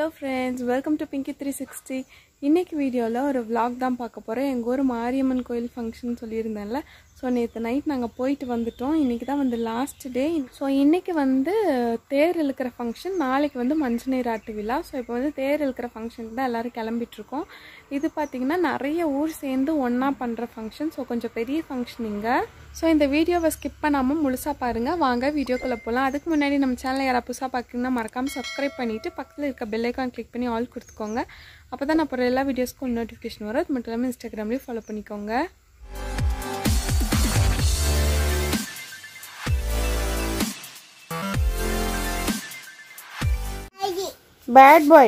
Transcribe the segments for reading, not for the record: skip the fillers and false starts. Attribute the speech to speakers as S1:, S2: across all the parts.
S1: Hello friends, welcome to Pinky 360. இன்னைக்கு வீடியோல ஒரு vlog தான் பார்க்க போறோம். எங்க ஊர் மாரியம்மன் கோயில் ஃபங்க்ஷன் சொல்லியிருந்தேன்ல. சோ நேத்து நைட் நாங்க போயிட்டு வந்துட்டோம். இன்னைக்கு தான் வந்து லாஸ்ட் டே. சோ இன்னைக்கு வந்து தேர் இழுக்கிற ஃபங்க்ஷன், நாளைக்கு வந்து மஞ்சநீராட்டு விழா. சோ இப்போ வந்து தேர் இழுக்கிற ஃபங்க்ஷனுக்கு தான் எல்லாரும் கிளம்பிட்டு இருக்கோம். இது பாத்தீங்கன்னா நிறைய ஊர் சேர்ந்து ஒண்ணா பண்ற ஃபங்க்ஷன். சோ கொஞ்சம் பெரிய ஃபங்க்ஷன் இங்க. சோ இந்த வீடியோவை ஸ்கிப் பண்ணாம முழுசா பாருங்க. வாங்க வீடியோக்குள்ள போலாம். அதுக்கு முன்னாடி நம்ம சேனலை யாராவது புதுசா பார்க்கணும்னா மறக்காம சப்ஸ்கிரைப் பண்ணிட்டு பக்கத்துல இருக்க பெல் ஐகான் கிளிக் பண்ணி ஆல் கொடுத்துக்கோங்க. அப்பதான் நான் போற எல்லா வீடியோஸ்க்கும் நோட்டிஃபிகேஷன் வரும். அது மட்டும் இல்லாமல் இன்ஸ்டாகிராம்லயும் ஃபாலோ பண்ணிக்கோங்க. Bad boy.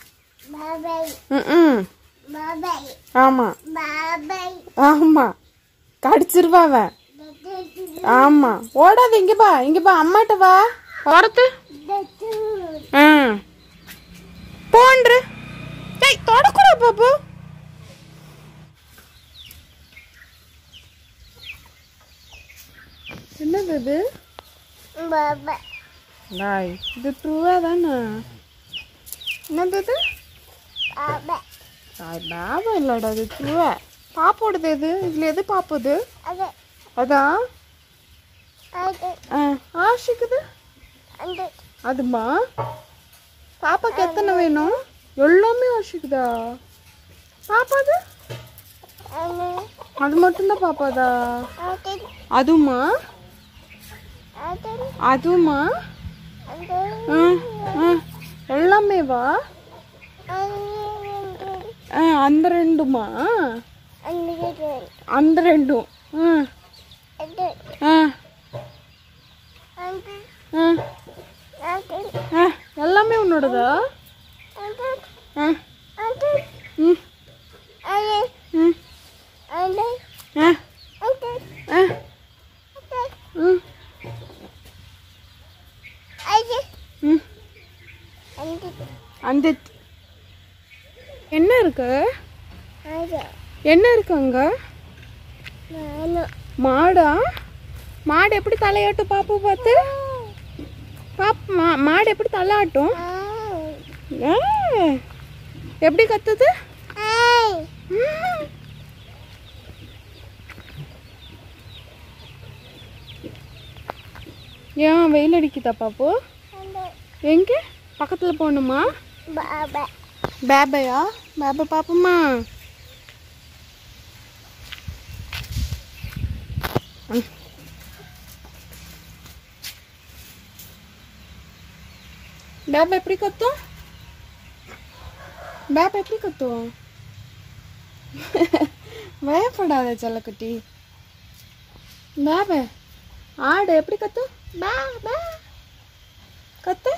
S1: ஆமா ஆமா கடிச்சிருவாவ. ஆமா ஓடாது. இங்க பா அம்மாட்ட வா. ஓரத்து போன்று தொடக்கூட பாப்பு. என்னது இது? இது ட்ரூவா தானே? என்னது இது? பாபா இல்லடா, இது ட்ரூவா. பாப்போடுது இது. இதுல எது பாப்புது? அதான் ஆஷிக்குது. அதுமா பாப்பாக்கு எத்தனை வேணும்? எல்லாமே ஆஷிக்குதா பாப்பாது? அது மட்டும்தான் பாப்பாதா? அதுமா அதுமா எல்லாமே வா. அந்த ரெண்டுமா? அந்த ரெண்டும் எல்லாமே உன்னோடதா? என்ன இருக்கு? என்ன இருக்கு அங்க? மாடா? மாடு எப்படி தலையாட்டும் பாப்பு பார்த்து? மாடு எப்படி தலையாட்டும்? எப்படி கத்துது? ஏன் வெயில் அடிக்குதா பாப்பு? எங்க பக்கத்துல போகணுமா? பேபையா? பேபை பாப்போமா? பேபை எப்படி கத்தும்? பேபை எப்படி கத்தும்? பயப்படாத செல்லக்குட்டி. பேபை ஆடு எப்படி கத்தும்? கத்து.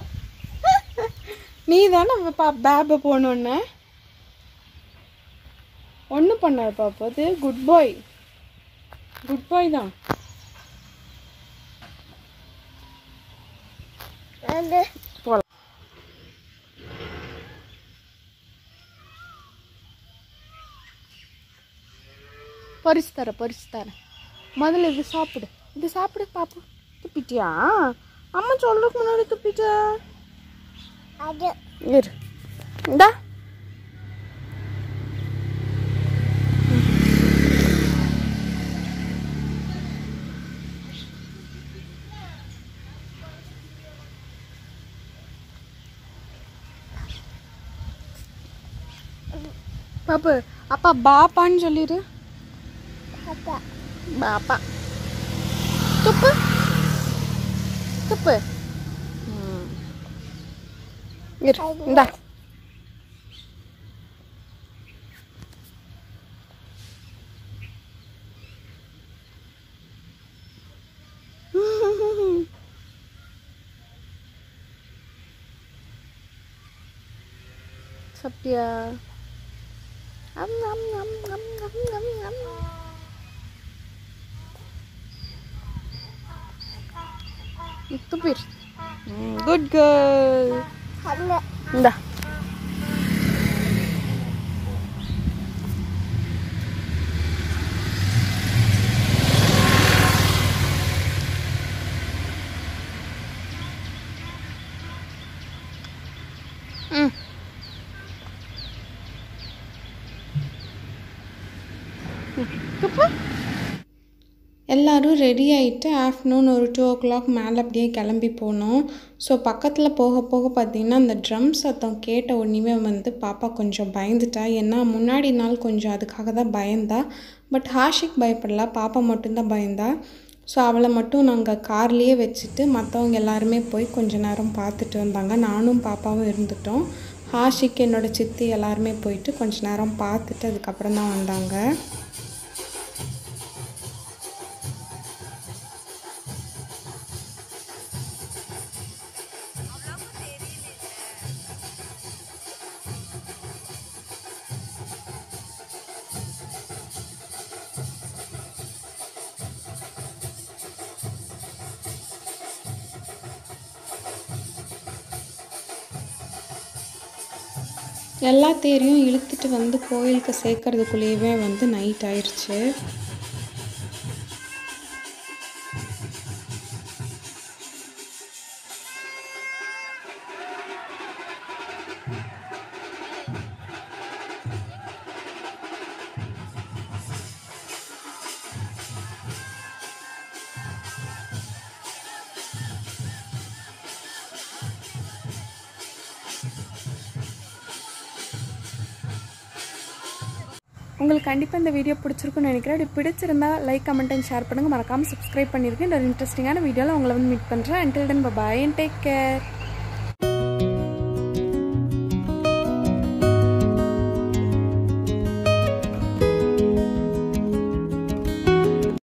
S1: நீ தானே பேபை போனோன்னு ஒன்றும் பண்ணாது பாப்பா. அது குட் பாய். குட் பாய் தான். போலாம். பறிச்சு தரேன். முதல்ல இது சாப்பிடு பாப்பு. துப்பிட்டியா? அம்மா சொல்றதுக்கு முன்னாடி துப்பிட்ட. இரு இந்தா. பாப்பு அப்பா பாப்பான்னு சொல்லிடு. பாப்பா துப்பு. இந்தா. சாப்பிட்டியா? துப்பிர். Good girl. இந்தா. எல்லோரும் ரெடி ஆகிட்டு ஆஃப்டர்நூன் ஒரு 2 o'clock மேலே அப்படியே கிளம்பி போனோம். ஸோ பக்கத்தில் போக போக பார்த்திங்கன்னா அந்த ட்ரம் சத்தம் கேட்ட உடனே வந்து பாப்பா கொஞ்சம் பயந்துட்டா. ஏன்னா முன்னாடி நாள் கொஞ்சம் அதுக்காக தான் பயந்தா. பட் ஹாஷிக் பயப்படல, பாப்பா மட்டும்தான் பயந்தா. ஸோ அவளை மட்டும் நாங்கள் கார்லேயே வச்சுட்டு மற்றவங்க எல்லாருமே போய் கொஞ்ச நேரம் பார்த்துட்டு வந்தாங்க. நானும் பாப்பாவும் இருந்துட்டோம். ஹாஷிக் என்னோடய சித்தி எல்லாருமே போயிட்டு கொஞ்ச நேரம் பார்த்துட்டு அதுக்கப்புறம் தான் வந்தாங்க. எல்லா தேரையும் இழுத்துட்டு வந்து கோயிலுக்கு சேர்க்கறதுக்குள்ளேயே வந்து நைட் ஆயிடுச்சு. உங்களுக்கு கண்டிப்பாக இந்த வீடியோ பிடிச்சிருக்குன்னு நினைக்கிறேன். அப்படி பிடிச்சிருந்தா லைக், கமெண்ட் அண்ட் ஷேர் பண்ணுங்கள். மறக்காமல் சப்ஸ்கிரைப் பண்ணியிருக்கேன். இந்த ஒரு இன்ட்ரெஸ்டிங்கான வீடியோவில் உங்களை வந்து மீட் பண்ணுறேன். until then bye bye and take care.